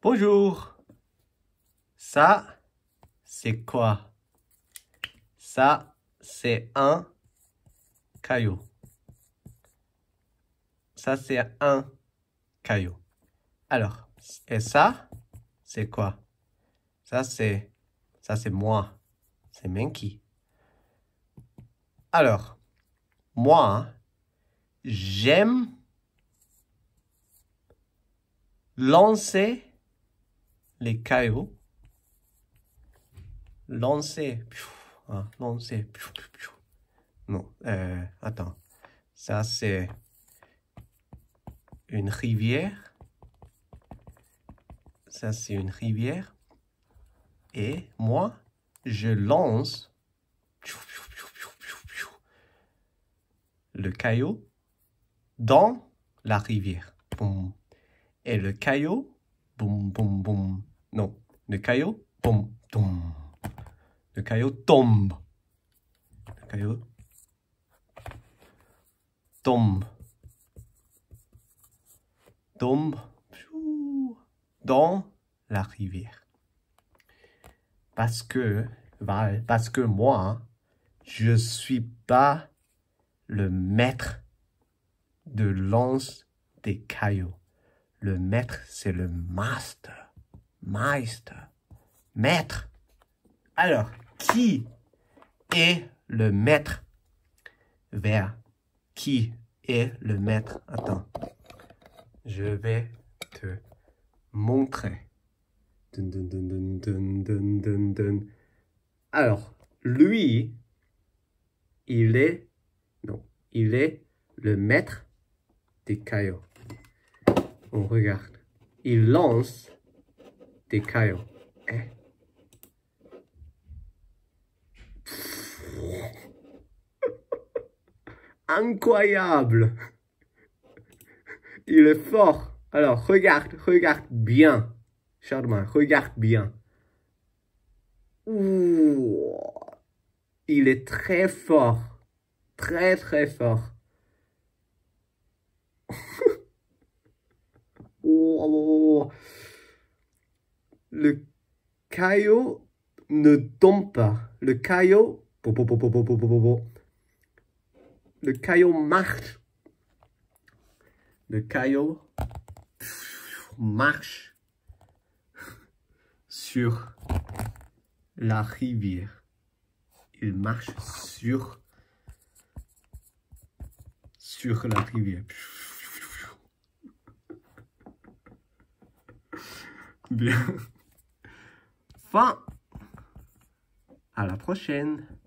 Bonjour. Ça, c'est quoi? Ça, c'est un caillou. Ça, c'est un caillou. Alors, et ça, c'est quoi? Ça, c'est moi. C'est Menki. Alors, moi, j'aime lancer les cailloux. Lancer. Lancer. Non, attends. Ça, c'est une rivière. Ça, c'est une rivière. Et moi, je lance le caillou dans la rivière. Boum. Et le caillou, boum, boum, boum. Non, le caillou, boum, boum. Le caillou tombe. Le caillou tombe. Tombe dans la rivière. Parce que moi, je suis pas le maître de lance des cailloux. Le maître, c'est le master. Meister. Maître. Alors, qui est le maître? Vers qui est le maître? Attends. Je vais te montrer. Dun, dun, dun, dun, dun, dun, dun, dun. Alors, lui, il est le maître des cailloux. On regarde. Il lance des cailloux. Incroyable! Il est fort. Alors, regarde bien. Charlemagne, regarde bien. Ouh, il est très fort. Très, très fort. Oh. Le caillou ne tombe pas. Le caillou... Le caillou marche. Le caillou marche sur la rivière. Il marche sur la rivière. Bien. Fin. À la prochaine.